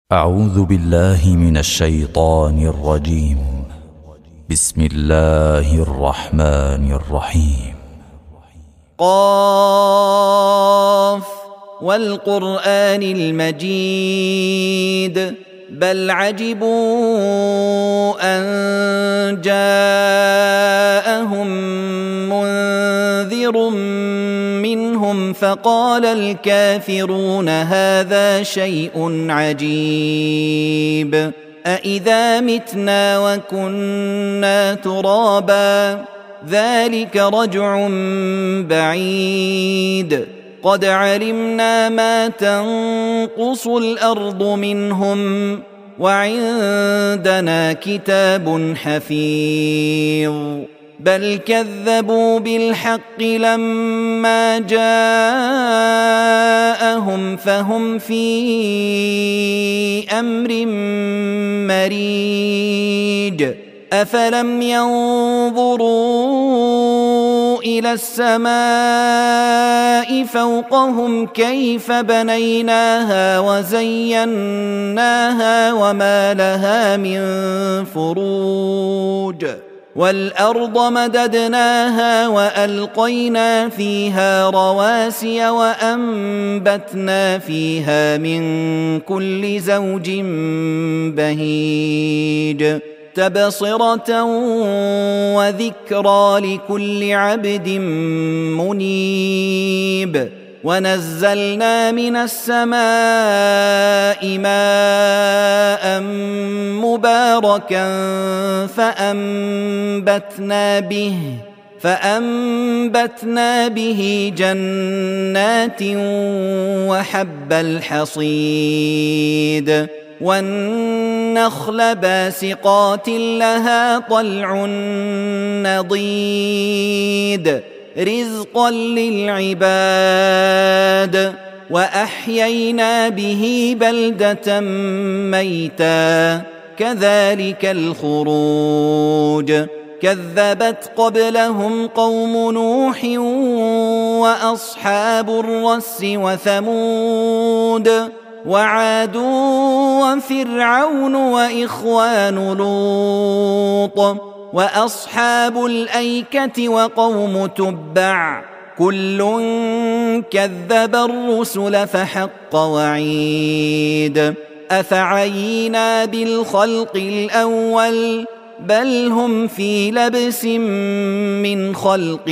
أعوذ بالله من الشيطان الرجيم. بسم الله الرحمن الرحيم. قاف والقرآن المجيد بل عجبوا أن جاءهم منذر منهم فقال الكافرون هذا شيء عجيب أإذا متنا وكنا ترابا ذلك رجع بعيد قد علمنا ما تنقص الأرض منهم وعندنا كتاب حفيظ بل كذبوا بالحق لما جاءهم فهم في أمر مريج أفلم ينظروا إلى السماء فوقهم كيف بنيناها وزيناها وما لها من فروج والأرض مددناها وألقينا فيها رواسي وأنبتنا فيها من كل زوج بهيج تبصرة وذكرى لكل عبد منيب ونزلنا من السماء ماء مباركا فأنبتنا به جنات وحب الحصيد والنخل باسقات لها طلع نضيد رزقا للعباد وأحيينا به بلدة ميتا كذلك الخروج كذبت قبلهم قوم نوح وأصحاب الرس وثمود وعاد وفرعون وإخوان لوط وأصحاب الأيكة وقوم تبع كل كذب الرسل فحق وعيد أفعينا بالخلق الأول بل هم في لبس من خلق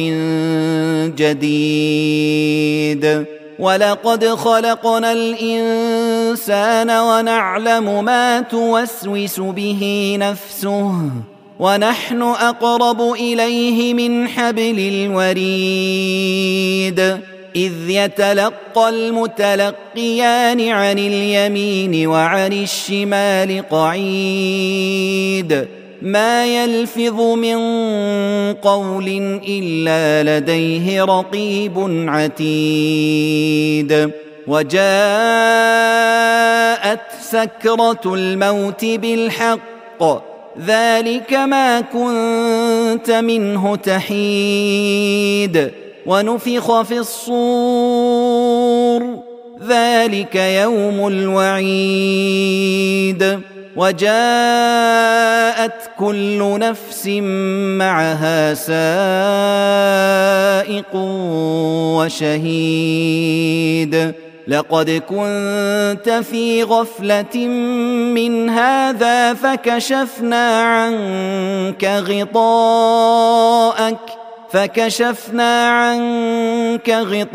جديد ولقد خلقنا الإنسان ونعلم ما توسوس به نفسه ونحن أقرب إليه من حبل الوريد إذ يتلقى المتلقيان عن اليمين وعن الشمال قعيد ما يلفظ من قول إلا لديه رقيب عتيد وجاءت سكرة الموت بالحق ذلك ما كنت منه تحيد ونفخ في الصور ذلك يوم الوعيد وجاءت كل نفس معها سائق وشهيد لقد كنت في غفلة من هذا فكشفنا عنك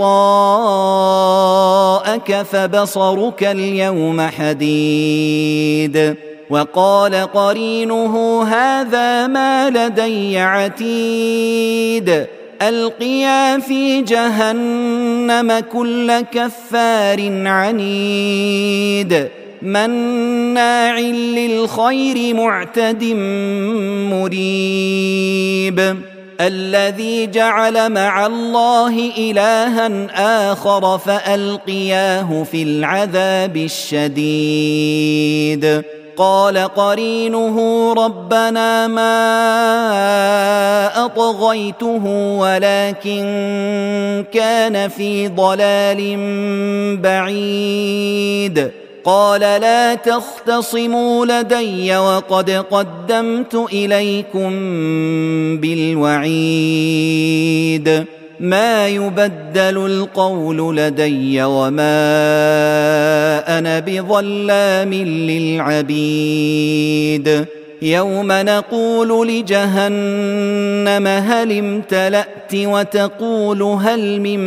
غطاءك فبصرك اليوم حديد وقال قرينه هذا ما لدي عتيد ألقيا في جهنم كل كفار عنيد مناع للخير معتد مريب الذي جعل مع الله إلها آخر فألقياه في العذاب الشديد قال قرينه ربنا ما أطغيته ولكن كان في ضلال بعيد قال لا تختصموا لدي وقد قدمت إليكم بالوعيد ما يبدل القول لدي وما أنا بظلام للعبيد يوم نقول لجهنم هل امتلأت وتقول هل من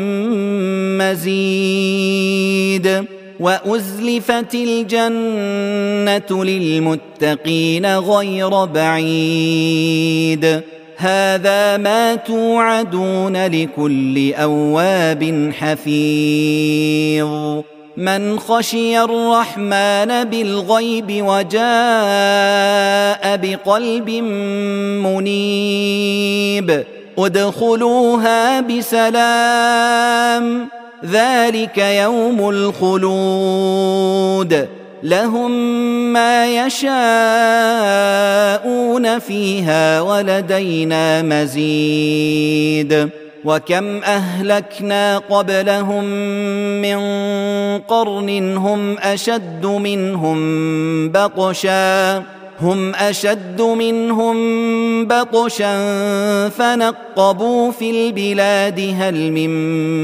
مزيد وأزلفت الجنة للمتقين غير بعيد هذا ما توعدون لكل أواب حفيظ من خشي الرحمن بالغيب وجاء بقلب منيب ادخلوها بسلام ذلك يوم الخلود لهم ما يشاءون فيها ولدينا مزيد وكم أهلكنا قبلهم من قرن هم أشد منهم بطشا فنقبوا في البلاد هل من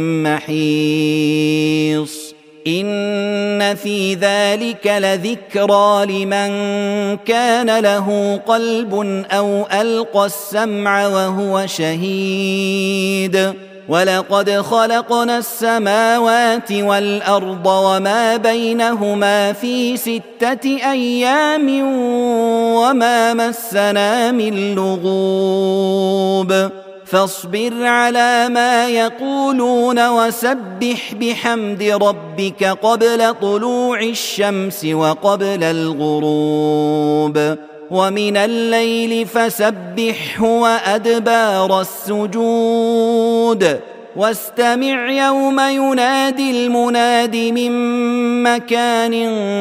محيص إن في ذلك لذكرى لمن كان له قلب أو ألقى السمع وهو شهيد ولقد خلقنا السماوات والأرض وما بينهما في 6 أيام وما مسنا من لغوب فاصبر على ما يقولون وسبح بحمد ربك قبل طلوع الشمس وقبل الغروب ومن الليل فسبحه وأدبار السجود واستمع يوم ينادي المناد من مكان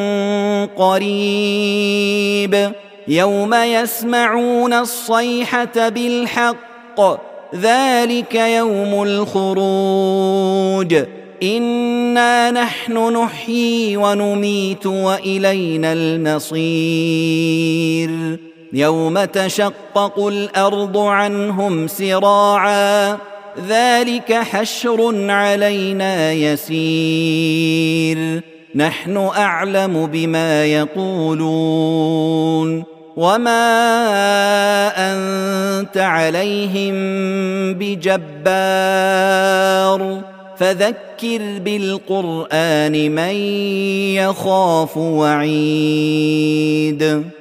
قريب يوم يسمعون الصيحة بالحق ذلك يوم الخروج إنا نحن نحيي ونميت وإلينا المصير يوم تشقق الأرض عنهم سراعا ذلك حشر علينا يسير نحن أعلم بما يقولون وما أنت عليهم بجبار فذكر بالقرآن من يخاف وعيد